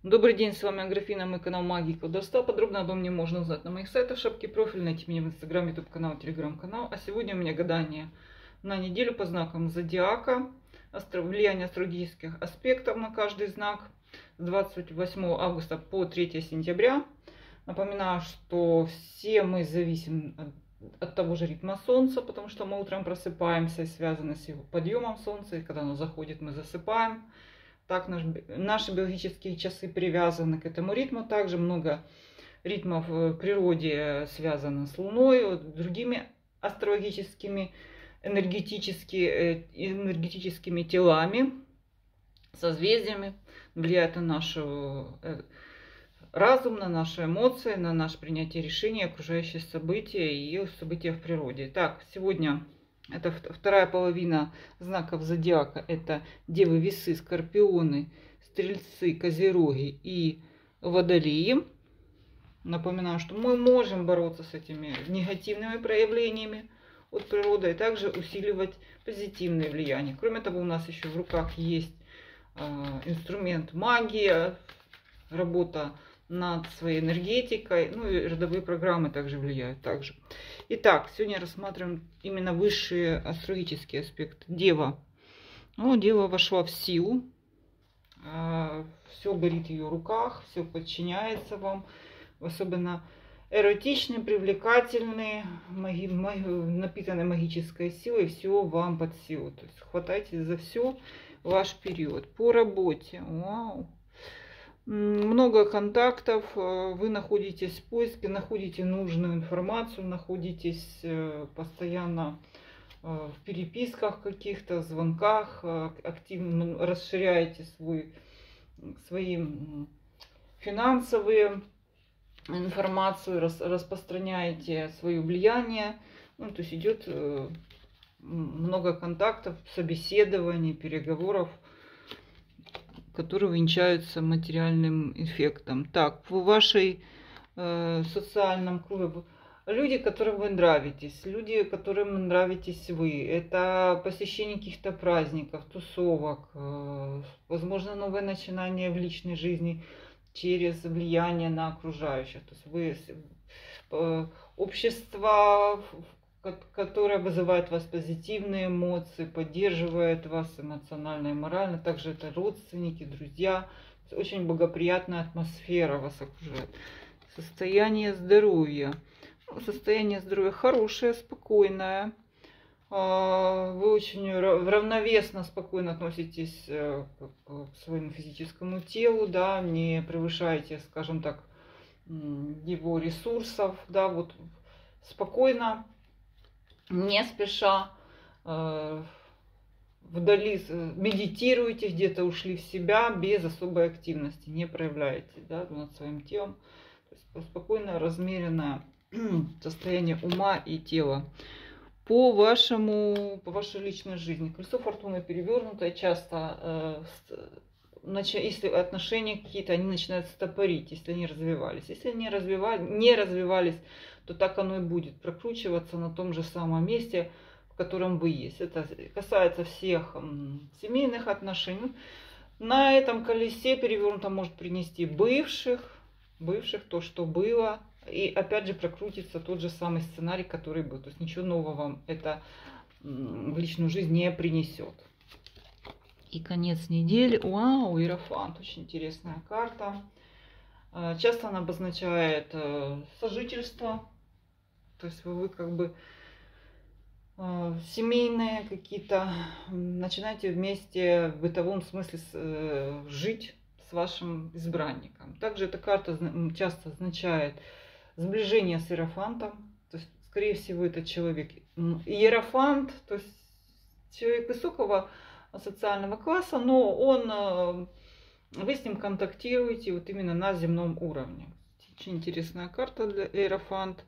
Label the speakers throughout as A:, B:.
A: Добрый день, с вами Аграфена, мой канал Магии Колдовства. Подробно обо мне можно узнать на моих сайтах, шапке профиль, найти меня в Инстаграм, Ютуб канал, Телеграм-канал. А сегодня у меня гадание на неделю по знакам зодиака, влияние астрологических аспектов на каждый знак с 28 августа по 3 сентября. Напоминаю, что все мы зависим от того же ритма Солнца, потому что мы утром просыпаемся и связаны с его подъемом Солнца, и когда оно заходит, мы засыпаем. Так наши биологические часы привязаны к этому ритму. Также много ритмов в природе связано с Луной, другими астрологическими, энергетическими телами, созвездиями. Влияет на наш разум, на наши эмоции, на наше принятие решений, окружающие события и события в природе. Так, сегодня это вторая половина знаков зодиака. Это Девы, Весы, Скорпионы, Стрельцы, Козероги и Водолеи. Напоминаю, что мы можем бороться с этими негативными проявлениями от природы и также усиливать позитивные влияния. Кроме того, у нас еще в руках есть инструмент магия, работа над своей энергетикой, ну и родовые программы также влияют. Итак, сегодня рассматриваем именно высшие астрологические аспекты. Дева. Ну, Дева вошла в силу, все горит в ее руках, все подчиняется вам, особенно эротичные, привлекательные, напитанные магической силой, все вам под силу. То есть хватайтесь за все ваш период. По работе. Вау. Много контактов, вы находитесь в поиске, находите нужную информацию, находитесь постоянно в переписках каких-то, звонках, активно расширяете свои финансовые информацию, распространяете свое влияние. Ну, то есть идет много контактов, собеседований, переговоров, которые венчаются материальным эффектом. Так, в вашей социальном круге люди, которым вы нравитесь, люди, которым нравитесь вы, это посещение каких-то праздников, тусовок, возможно, новое начинание в личной жизни через влияние на окружающих. То есть вы общество, которая вызывает у вас позитивные эмоции, поддерживает вас эмоционально и морально. Также это родственники, друзья. Очень благоприятная атмосфера вас окружает. Состояние здоровья. Состояние здоровья хорошее, спокойное. Вы очень равновесно, спокойно относитесь к своему физическому телу, да, не превышаете, скажем так, его ресурсов, да, вот спокойно, не спеша, вдали медитируете, где-то ушли в себя, без особой активности, не проявляете, да, над своим телом. То есть спокойное, размеренное состояние ума и тела. По вашей личной жизни. Колесо фортуны перевернутое, часто, если отношения какие-то, они начинают стопорить, если они развивались. Если они не развивались, то так оно и будет прокручиваться на том же самом месте, в котором вы есть. Это касается всех семейных отношений. На этом колесе перевернуто может принести бывших, то, что было. И опять же прокрутится тот же самый сценарий, который был. То есть ничего нового вам это в личную жизнь не принесет. И конец недели. Вау, Иерофант. Очень интересная карта. Часто она обозначает сожительство. То есть вы как бы семейные какие-то, начинаете вместе в бытовом смысле жить с вашим избранником. Также эта карта часто означает сближение с Иерофантом. То есть, скорее всего, это человек Иерофант, то есть человек высокого социального класса, но вы с ним контактируете вот именно на земном уровне. Очень интересная карта для Иерофант.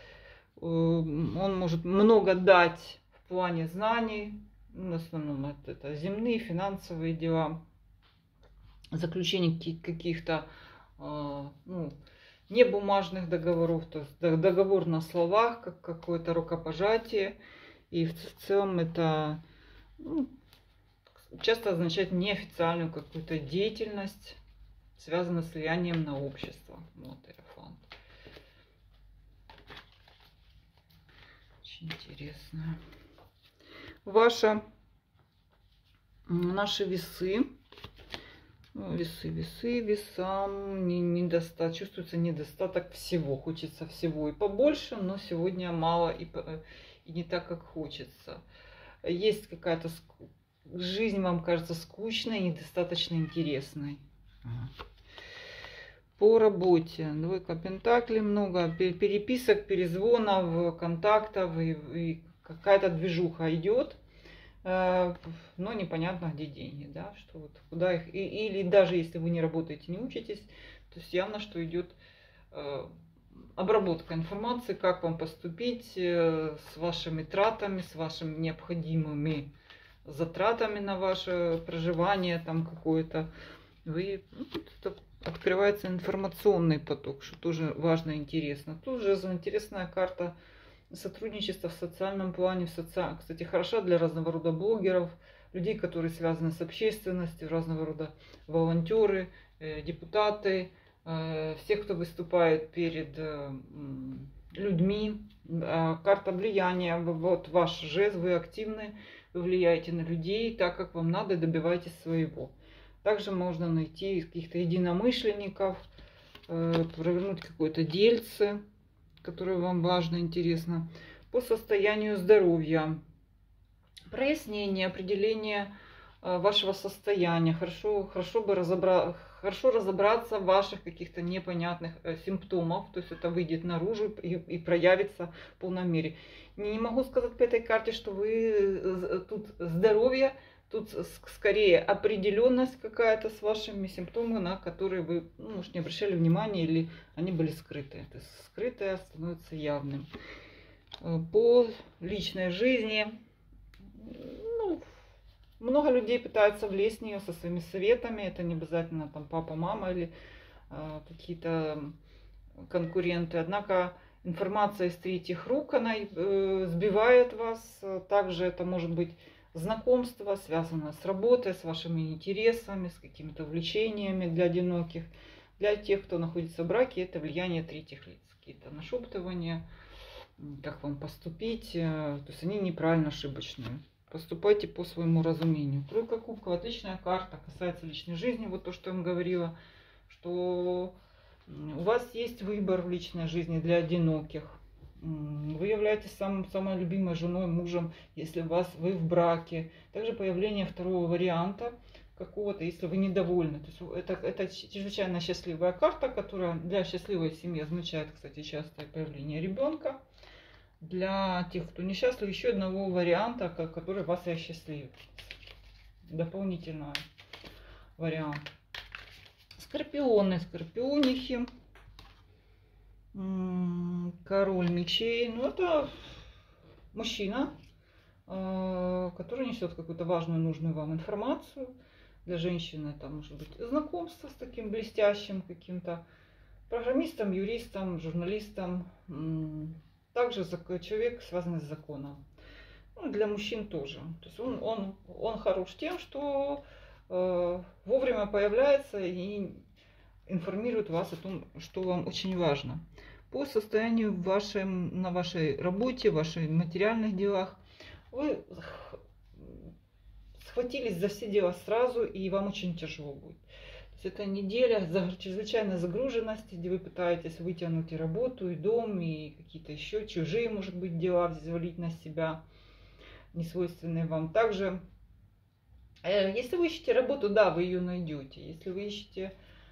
A: Он может много дать в плане знаний, в основном это земные, финансовые дела, заключение каких-то не бумажных договоров, то есть договор на словах, как какое-то рукопожатие. И в целом это часто означает неофициальную какую-то деятельность, связано с влиянием на общество. Вот Иерофант. Очень интересно. Наши весы. Весам чувствуется недостаток всего. Хочется всего и побольше, но сегодня мало и не так, как хочется. Есть какая-то жизнь, вам кажется скучной, недостаточно интересной. По работе. Двойка пентаклей, много переписок, перезвонов, контактов и какая-то движуха идет. Но непонятно, где деньги, да, что вот куда их, или даже если вы не работаете, не учитесь, то есть явно, что идет обработка информации, как вам поступить с вашими тратами, с вашими необходимыми затратами на ваше проживание там какое-то. Открывается информационный поток, что тоже важно и интересно. Тут же интересная карта сотрудничество в социальном плане. Кстати, хороша для разного рода блогеров, людей, которые связаны с общественностью, разного рода волонтеры, депутаты, всех, кто выступает перед людьми. Карта влияния. Вот ваш жезл, вы активны, вы влияете на людей так, как вам надо, и добиваетесь своего. Также можно найти каких-то единомышленников, провернуть какое-то дельце, которое вам важно, интересно. По состоянию здоровья. Прояснение, определение вашего состояния. Хорошо разобраться в ваших каких-то непонятных симптомах. То есть это выйдет наружу и проявится в полной мере. Не могу сказать по этой карте, что вы тут здоровье. Тут скорее определенность какая-то с вашими симптомами, на которые вы, может, не обращали внимания или они были скрыты. Это скрытое становится явным. По личной жизни. Много людей пытаются влезть в нее со своими советами. Это не обязательно там папа, мама или какие-то конкуренты. Однако информация из третьих рук, она сбивает вас. Также это может быть знакомство, связанное с работой, с вашими интересами, с какими-то увлечениями для одиноких. Для тех, кто находится в браке, это влияние третьих лиц. Какие-то нашептывания, как вам поступить. То есть они неправильно ошибочные. Поступайте по своему разумению. Тройка кубков, отличная карта, касается личной жизни. Вот то, что я вам говорила, что у вас есть выбор в личной жизни для одиноких. Вы являетесь самой любимой женой, мужем, если вы в браке. Также появление второго варианта какого-то, если вы недовольны. То есть это чрезвычайно счастливая карта, которая для счастливой семьи означает, кстати, частое появление ребенка. Для тех, кто несчастлив, еще одного варианта, который вас и осчастливит. Дополнительный вариант. Скорпионы, скорпионихи. Король мечей. Это мужчина, который несет какую-то важную, нужную вам информацию. Для женщины это может быть знакомство с таким блестящим каким-то программистом, юристом, журналистом. Также человек, связанный с законом. Для мужчин тоже. То есть он хорош тем, что вовремя появляется и информирует вас о том, что вам очень важно. По состоянию на вашей работе, в ваших материальных делах, вы схватились за все дела сразу, и вам очень тяжело будет. То есть это неделя чрезвычайной загруженности, где вы пытаетесь вытянуть и работу, и дом, и какие-то еще чужие, может быть, дела взвалить на себя, несвойственные вам. Также, если вы ищете работу, да, вы ее найдете. Если вы ищете,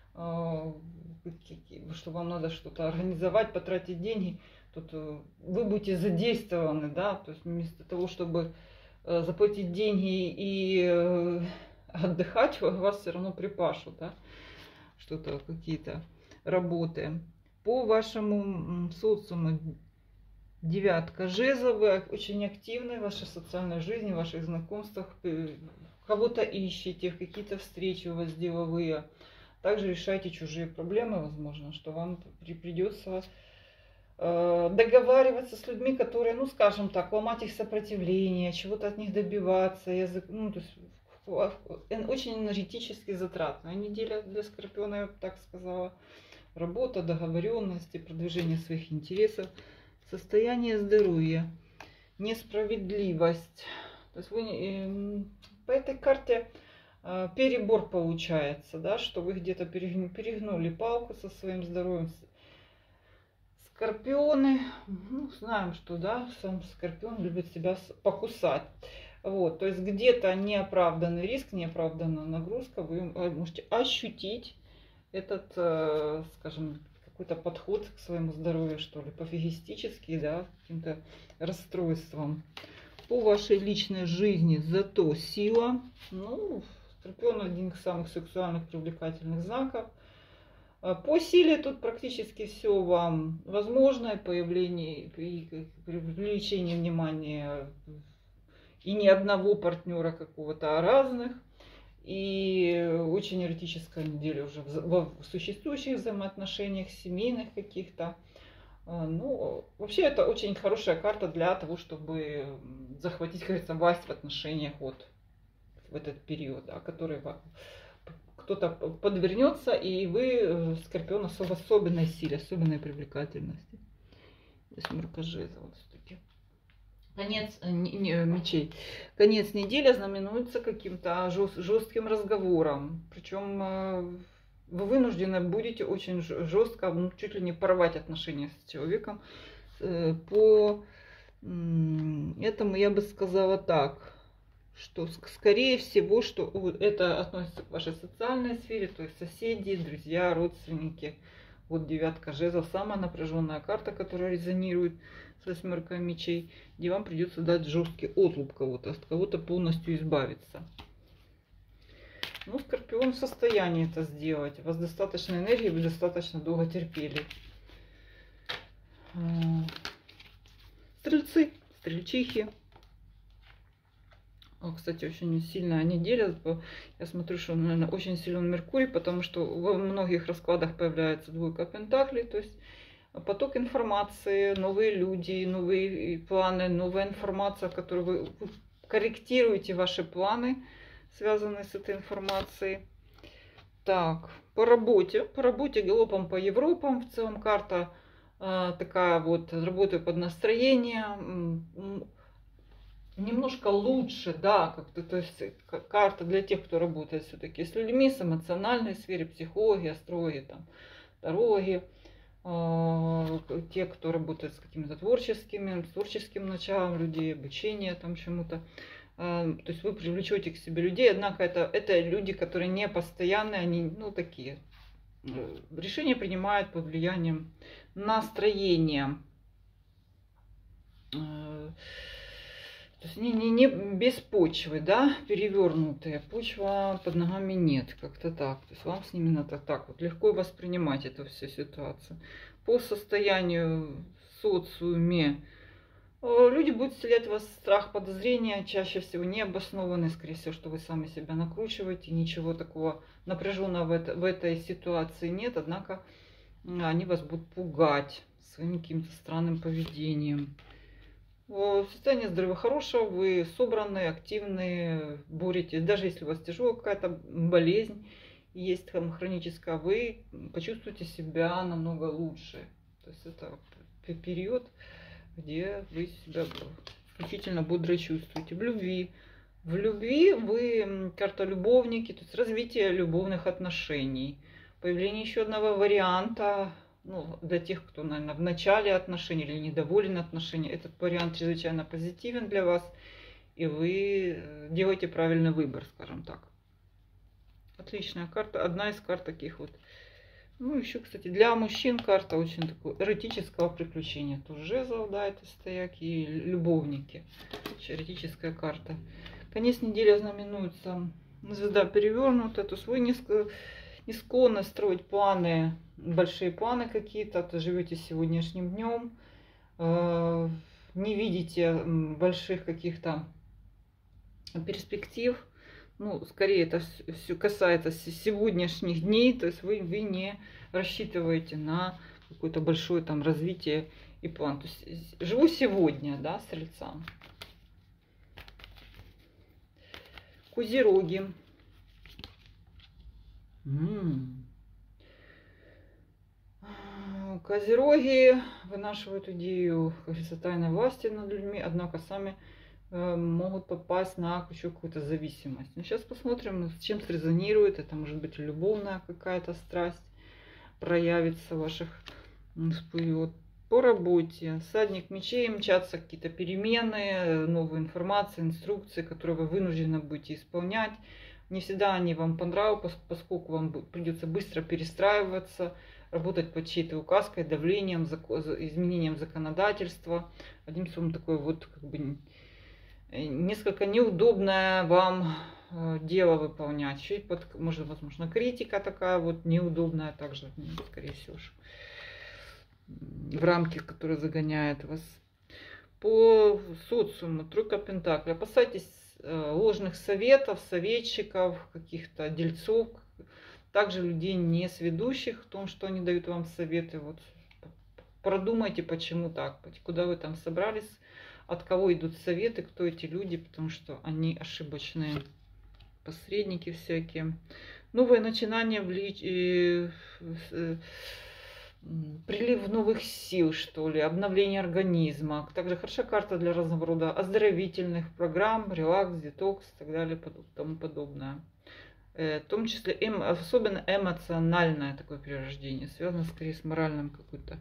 A: что вам надо что-то организовать, потратить деньги, тут вы будете задействованы, да, то есть вместо того, чтобы заплатить деньги и отдыхать, вас все равно припашут, да, что-то, какие-то работы. По вашему социуму девятка жезлов, вы очень активны в вашей социальной жизни, в ваших знакомствах, кого-то ищете, какие-то встречи у вас деловые. Также решайте чужие проблемы, возможно, что вам придется договариваться с людьми, которые, скажем так, ломать их сопротивление, чего-то от них добиваться, то есть очень энергетически затратная неделя для Скорпиона, я бы так сказала. Работа, договоренности, продвижение своих интересов, состояние здоровья, несправедливость. То есть вы по этой карте перебор получается, да, что вы где-то перегнули палку со своим здоровьем. Скорпионы, ну, знаем, что, да, сам скорпион любит себя покусать. Вот, то есть где-то неоправданный риск, неоправданная нагрузка, вы можете ощутить этот, скажем, какой-то подход к своему здоровью, что ли, пофигистический, да, каким-то расстройством. По вашей личной жизни зато сила. Ну, Скорпион один из самых сексуальных привлекательных знаков. По силе тут практически все вам возможно, появление и привлечение внимания и не одного партнера какого-то, а разных. И очень эротическая неделя уже в существующих взаимоотношениях, семейных каких-то. Ну, вообще это очень хорошая карта для того, чтобы захватить, как говорится, власть в отношениях вот в этот период, да, который кто-то подвернется, и вы, Скорпион, в особенной силе, особенной привлекательности. Восьмерка жезлов все-таки. Конец мечей. Конец недели знаменуется каким-то жестким разговором. Причем вы вынуждены будете очень жестко, ну, чуть ли не порвать отношения с человеком. По этому я бы сказала так, что скорее всего, что это относится к вашей социальной сфере, то есть соседи, друзья, родственники. Вот девятка жезлов, самая напряженная карта, которая резонирует с восьмеркой мечей, где вам придется дать жесткий отлуп кого-то, от кого-то полностью избавиться. Ну, Скорпион в состоянии это сделать. У вас достаточно энергии, вы достаточно долго терпели. Стрельцы, стрельчихи. Кстати, очень сильная неделя. Я смотрю, что, наверное, очень силен Меркурий, потому что во многих раскладах появляется двойка пентаклей, то есть поток информации, новые люди, новые планы, новая информация, в которой вы корректируете ваши планы, связанные с этой информацией. Так, по работе галопом по Европам. В целом карта такая вот, работаю под настроение. Немножко лучше, да, как-то, то есть карта для тех, кто работает все-таки с людьми, с эмоциональной сфере, психологи, астрологи, там, тарологи, те, кто работает с какими-то творческим началом людей, обучение там чему-то. То есть вы привлечете к себе людей, однако это люди, которые не постоянные, они, ну, такие. Решения принимают под влиянием настроения. То есть не без почвы, да, перевернутые. Почва под ногами нет, как-то так. То есть вам с ними надо так вот легко воспринимать эту всю ситуацию. По состоянию в социуме люди будут вселять в вас страх, подозрения, чаще всего необоснованные, скорее всего, что вы сами себя накручиваете. Ничего такого напряженного в этой ситуации нет, однако они вас будут пугать своим каким-то странным поведением. Состояние здоровья хорошее, вы собранные, активные, боретесь. Даже если у вас тяжелая какая-то болезнь, есть там хроническая, вы почувствуете себя намного лучше. То есть это период, где вы себя исключительно бодро чувствуете. В любви вы карта любовники, то есть развитие любовных отношений. Появление еще одного варианта. Ну, для тех, кто, наверное, в начале отношений или недоволен отношениями, этот вариант чрезвычайно позитивен для вас, и вы делаете правильный выбор, скажем так. Отличная карта, одна из карт таких вот. Ну, еще, кстати, для мужчин карта очень такого эротического приключения. Тут жезлов, да, это стояки и любовники. Эротическая карта. Конец недели знаменуется звезда перевернута, то есть вы не склонны строить планы, большие планы какие-то, то живете сегодняшним днем, не видите больших каких-то перспектив. Ну, скорее это все касается сегодняшних дней, то есть вы не рассчитываете на какое-то большое там развитие и план. То есть живу сегодня, да, стрельцам. Козероги. Козероги вынашивают идею, как говорится, тайной власти над людьми, однако сами могут попасть на еще какую-то зависимость. Но сейчас посмотрим, с чем срезонирует. Это может быть любовная какая-то страсть проявится в ваших всплывет. По работе. Всадник мечей, мчатся какие-то перемены, новые информации, инструкции, которые вы вынуждены будете исполнять. Не всегда они вам понравятся, поскольку вам придется быстро перестраиваться, работать под чьей-то указкой, давлением, изменением законодательства. Одним словом, такое вот как бы несколько неудобное вам дело выполнять. Чуть может, возможно, критика такая вот неудобная также, скорее всего, в рамки, которые загоняют вас. По социуму, тройка пентаклей. Опасайтесь ложных советов, советчиков, каких-то дельцов, также людей не сведущих в том, что они дают вам советы. Вот продумайте, почему так, куда вы там собрались, от кого идут советы, кто эти люди, потому что они ошибочные. Посредники всякие. Новое начинание, прилив новых сил, что ли, обновление организма. Также хороша карта для разного рода оздоровительных программ, релакс, детокс и так далее, тому подобное. В том числе особенно эмоциональное такое перерождение, связано скорее с моральным какой-то.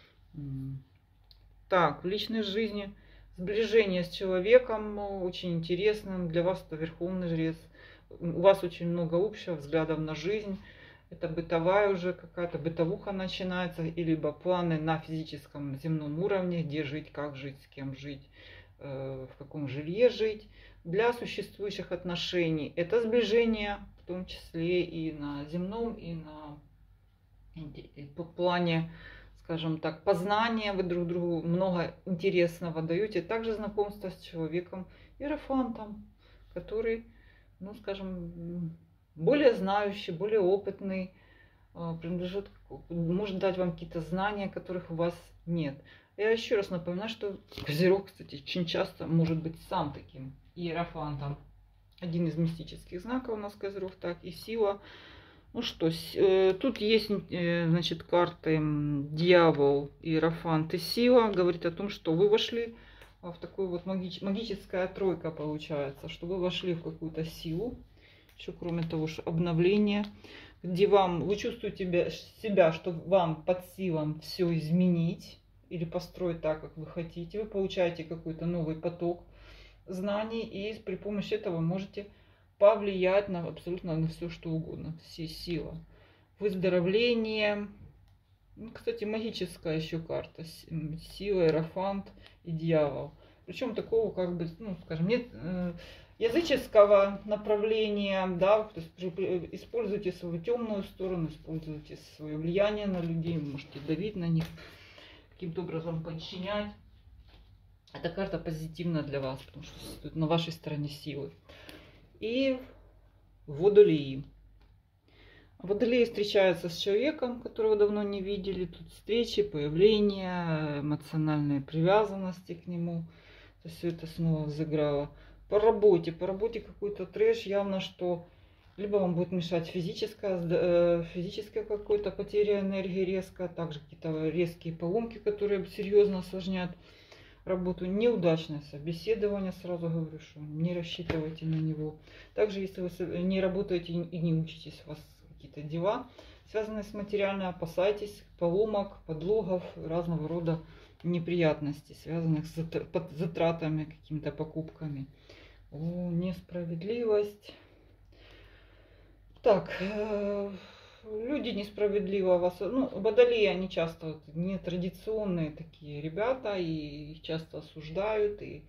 A: Так, в личной жизни сближение с человеком очень интересным. Для вас это верховный жрец. У вас очень много общего взглядов на жизнь. Это бытовая уже какая-то бытовуха начинается. И либо планы на физическом земном уровне, где жить, как жить, с кем жить, в каком жилье жить. Для существующих отношений это сближение, в том числе и на земном, и на по плане, скажем так, познания. Вы друг другу много интересного даете. Также знакомство с человеком иерофантом, который, ну, скажем, более знающий, более опытный, принадлежит, может дать вам какие-то знания, которых у вас нет. Я еще раз напоминаю, что Козерог, кстати, очень часто может быть сам таким иерофантом. Один из мистических знаков у нас Козерог, так, и сила. Ну что, тут есть, значит, карты Дьявол, Иерофант и Сила. Говорит о том, что вы вошли в такую вот магическая тройка получается, что вы вошли в какую-то силу. Еще кроме того, что обновление, где вы чувствуете себя, что вам под силам все изменить или построить так, как вы хотите. Вы получаете какой-то новый поток знаний, и при помощи этого можете повлиять на абсолютно на все, что угодно. Все сила. Выздоровление. Ну, кстати, магическая еще карта. Сила, Иерофант и Дьявол. Причем такого, как бы, ну, скажем, нет языческого направления, да, то есть используйте свою темную сторону, используйте свое влияние на людей, можете давить на них, каким-то образом подчинять. Эта карта позитивна для вас, потому что на вашей стороне силы. И Водолеи. Водолеи встречаются с человеком, которого давно не видели. Тут встречи, появления, эмоциональные привязанности к нему. То есть все это снова взыграло. По работе какой-то трэш. Явно, что либо вам будет мешать физическая какая-то потеря энергии резко, также какие-то резкие поломки, которые серьезно осложняют работу. Неудачное собеседование, сразу говорю, что не рассчитывайте на него. Также, если вы не работаете и не учитесь, у вас какие-то дела, связанные с материальной, опасайтесь поломок, подлогов, разного рода неприятностей, связанных с затратами, какими-то покупками. О, несправедливость. Так, люди несправедливо вас... Ну, водолеи, они часто вот нетрадиционные такие ребята, и их часто осуждают, и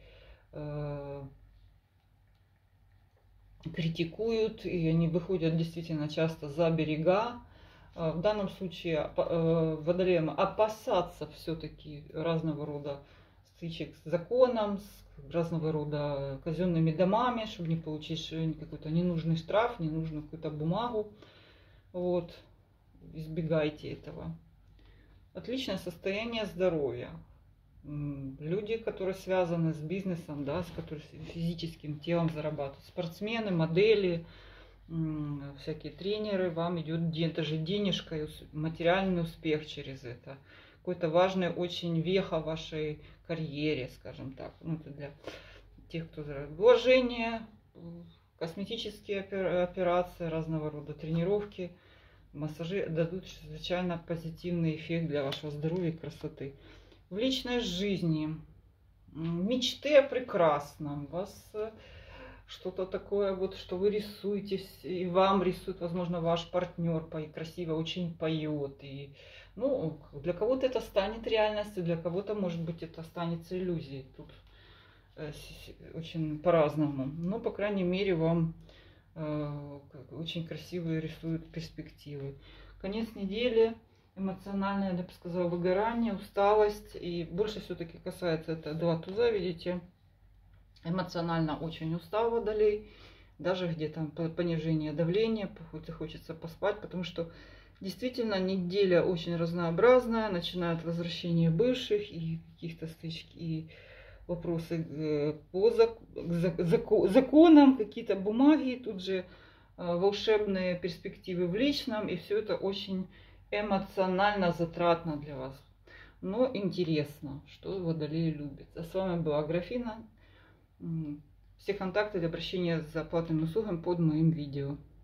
A: критикуют, и они выходят действительно часто за берега. В данном случае водолеям опасаться все-таки разного рода стычек с законом, с разного рода казенными домами, чтобы не получить какой-то ненужный штраф, ненужную какую-то бумагу. Вот, избегайте этого. Отличное состояние здоровья. люди, которые связаны с бизнесом, да, с которыми физическим телом зарабатывают, спортсмены, модели, всякие тренеры, вам идет даже денежка и материальный успех через это. Какой-то важный очень веха в вашей карьере, скажем так. Ну, это для тех, кто вложения, косметические операции, разного рода тренировки, массажи дадут чрезвычайно позитивный эффект для вашего здоровья и красоты. В личной жизни мечты о прекрасном. У вас что-то такое, вот, что вы рисуетесь, и вам рисует, возможно, ваш партнер красиво очень поет. И, ну, для кого-то это станет реальностью, для кого-то, может быть, это останется иллюзией. Тут очень по-разному. Но, по крайней мере, вам очень красивые рисуют перспективы. Конец недели. Эмоциональное, я бы сказала, выгорание, усталость. И больше все-таки касается это 2 туза, видите. Эмоционально очень устал Водолей. Даже где-то понижение давления, хочется поспать, потому что действительно неделя очень разнообразная. Начинает возвращение бывших и каких-то стычек, и вопросы по законам, какие-то бумаги, тут же волшебные перспективы в личном. И все это очень эмоционально затратно для вас, но интересно, что Водолеи любят. А с вами была Аграфена. Все контакты для обращения за платными услугами под моим видео.